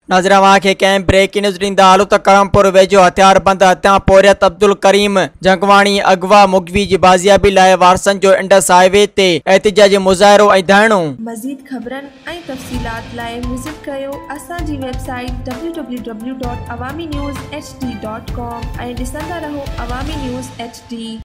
नज़रवा के कंहिं breaking news ॾींदा हलूं त करमपुर वेझो हथियारबंद हत्या पोरियत अब्दुल करीम जंगवाणी अगवा मुगवी जी बाज़ियाबी लाइ वारसनि जो इंडस हाईवे ते एहतिजाजी मुज़ाहिरो ऐं धरणो। मज़ीद ख़बरनि ऐं तफ़सीलात लाइ विज़िट कयो असांजी वेबसाइट www.awamiNewsHD.com ऐं ॾिसंदा रहो अवामी न्यूज़ HD।